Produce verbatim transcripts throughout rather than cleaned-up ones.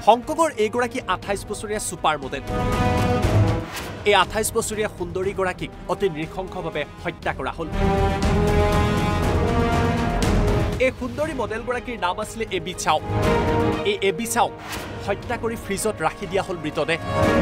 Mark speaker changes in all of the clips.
Speaker 1: হংকঙৰ এইগৰাকী আঠাইছ বছৰীয়া ছুপাৰ মডেল এই আঠাইছ বছৰীয়া সুন্দৰীগৰাকীক অতি নৃশংসভাৱে হত্যা কৰা হ'ল এই সুন্দৰী মডেলগৰাকীৰ নাম আছিল এবি চাও এই এবি চাও হত্যা কৰি ফ্ৰিজত ৰাখি দিয়া হ'ল মৃতদেহ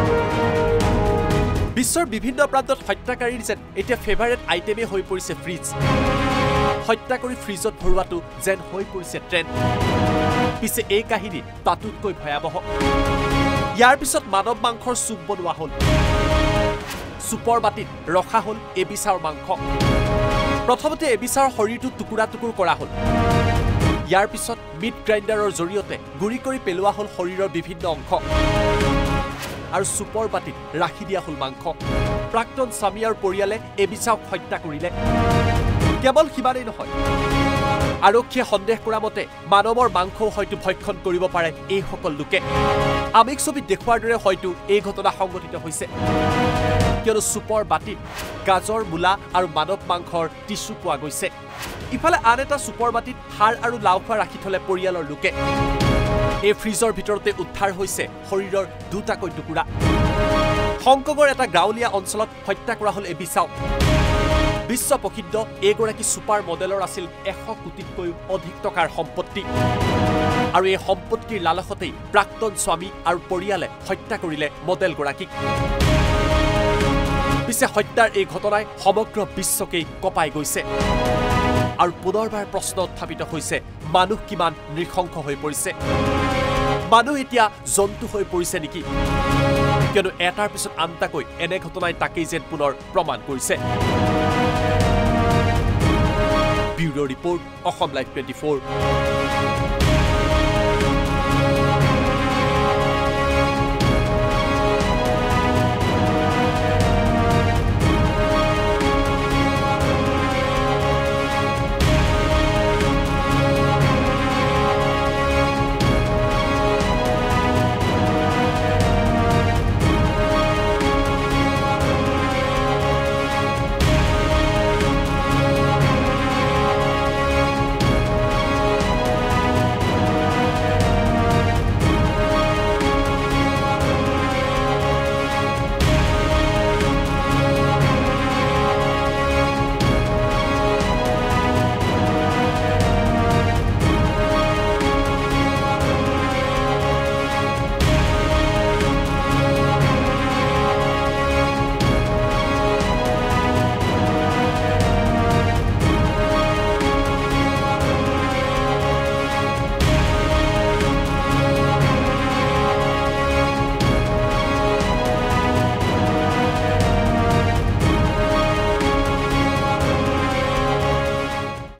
Speaker 1: বিশ্বৰ বিভিন্ন প্ৰান্তত হত্যাকাৰীৰ যেন এতিয়া ফেভাৰেট আইটেমে হৈ পৰিছে ফ্ৰিজ হত্যা কৰি ফ্ৰিজত ভৰোৱাটো যেন হৈ পৰিছে ট্ৰেণ্ড পিছে এই কাহিনী তাতোতকৈ ভয়াৱহ ইয়াৰ পিছত মানৱ মাংসৰ চুপ বনোৱা হ'ল চুপৰ বাটিত ৰখা হ'ল এবিচাৰ মাংস প্ৰথমতে এবিচাৰ শৰীৰটো টুকুৰা টুকুৰ কৰা হ'ল ইয়াৰ পিছত মিট গ্ৰাইণ্ডাৰৰ জৰিয়তে গুৰি কৰি পেলোৱা হ'ল শৰীৰৰ বিভিন্ন অংশ আৰু চুপৰ বাটিত ৰাখি দিয়া হ'ল মাংস প্ৰাক্তন স্বামী আৰু পৰিয়ালে এবিচাৰক হত্যা কৰিলে কেৱল সিমানেই নহয় আৰক্ষীয়ে সন্দেহ কৰা মতে মানৱৰ মাংসও হয়তো ভক্ষণ কৰিব পাৰে এইসকল লোকে আমিক ছবিত দেখুৱাৰ দৰে হয়তো এই ঘটনা সংঘটিত হৈছে কিয়নো চুপৰ বাটিত গাজৰ মূলা আৰু মানৱ মাংসৰ টিচু পোৱা গৈছে ইফালে আন এটা চুপৰ বাটিত হাড় আৰু লাওখোৱা ৰাখি থলে পৰিয়ালৰ লোকে এই ফ্ৰিজৰ ভিতৰতে উদ্ধাৰ হৈছে শৰীৰৰ দুটাকৈ টুকুৰা হংকঙৰ এটা গাঁৱলীয়া অঞ্চলত হত্যা কৰা হ'ল এবি চাও বিশ্ব প্ৰসিদ্ধ এইগৰাকী ছুপাৰ মডেলৰ আছিল এশ কোটিতকৈও অধিক টকাৰ সম্পত্তি আৰু এই সম্পত্তিৰ লালসতেই প্ৰাক্তন স্বামী আৰু পৰিয়ালে হত্যা কৰিলে মডেলগৰাকীক পিছে হত্যাৰ এই ঘটনাই সমগ্ৰ বিশ্বকেই কঁপাই গৈছে আৰু পুনৰবাৰ প্ৰশ্ন উত্থাপিত হৈছে মানুহ কিমান নৃশংস হৈ পৰিছে মানুহ এতিয়া জন্তু হৈ পৰিছে নেকি কিয়নো এটাৰ পিছত আনটাকৈ এনে ঘটনাই তাকেই যেন পুনৰ প্ৰমাণ কৰিছে bureau' report Assam live twenty four